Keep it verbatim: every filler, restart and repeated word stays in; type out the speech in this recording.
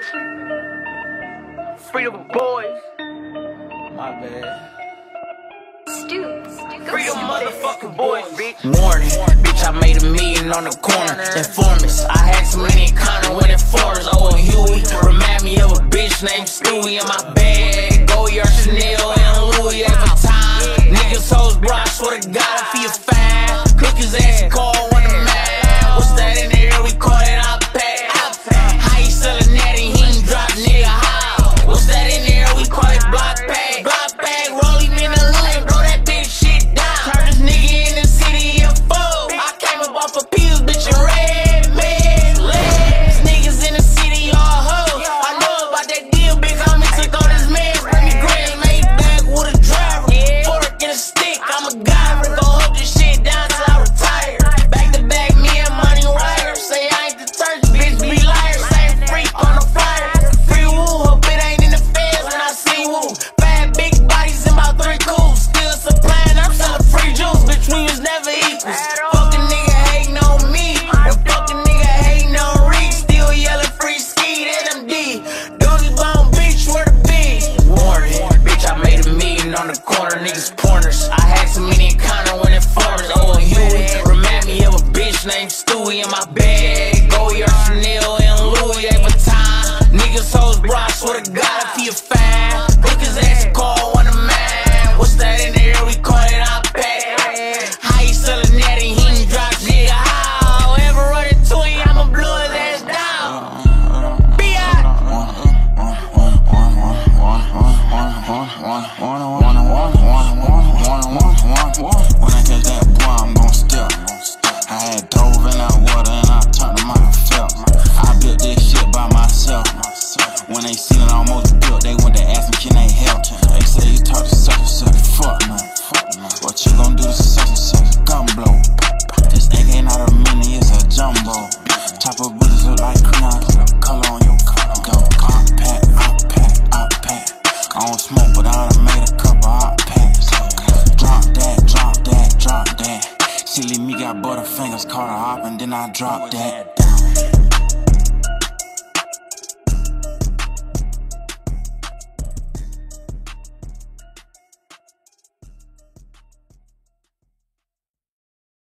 Freedom boys. My bad. Freedom motherfucking boys, bitch. Morning, bitch, I made a million on the corner. Informants, I had some Lenny Connor with informers. Oh, and Huey, remind me of a bitch named Stewie in my bag. Goyard, Chanel, and Louis every time. Niggas, hoes, bro, I swear to God, I feel fine. Cook his ass and call one of mine. What's that in there? We call it iPad. How you sellin' that and he ain't drop, nigga? How? What's that in there? We call it block bag. Block bag, roll him in the hood, bro, that bitch shit down. Turn this nigga in the city and fool. I came up off of pills, bitch, and red man. These niggas in the city all hoes. I know about that deal, big homie took on his man. Bring me grand, made back with a driver. Fork and a stick, I'm a guy. Go hold this shit down till I retire. Back to back, me and money wire. Say I ain't the church, bitch, be liars. Same freak on the flyer. Free woo, hope it ain't in the feds when I see woo. Bad big bodies in my three cools. Still supplying, I'm selling free juice. Bitch, we was never equals. Fucking nigga hating on me. And fucking nigga hating on Reek. Still yelling free ski, M D. Duggy Bone Beach, where the be? Warning, bitch, I made a million on the corner. Niggas pointers. I had some Lenny Connor when informers. Oh, and Huey, remind me of a bitch named Stewie in my bag. Goyard, Chanel, and Louis every time. Niggas, hoes, bro, I swear to God, I feel fine. Look his ass and call one of mine. What's that in there? We call it iPad. How you sellin' that and he ain't drop, nigga? How? Ever run into him, I'ma blow his ass down. Be out. When I catch that boy, I'm gon' step. I had dove in that water and I turned to myself. I built this shit by myself. When they seen it almost built, they went to ask me, can they help? They say you talk to such and such. Fuck no. What you gon' do to such and such? Gun blow. This A K not a mini, it's a jumbo. Top of bullets look like crayons. Color on your car. Go hot pack, hot pack, hot pack. I don't smoke, but I done made a couple hot packs. Drop that, drop that, drop that. Silly me got butterfingers, caught a hop and then I dropped that.